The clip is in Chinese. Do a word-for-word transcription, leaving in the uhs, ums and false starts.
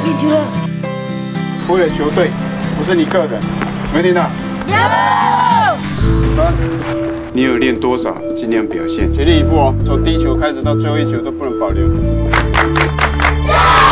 赢球了。 为了球队，不是你个人，没听到？有。你有练多少，尽量表现，全力以赴哦。从第一球开始到最后一球都不能保留。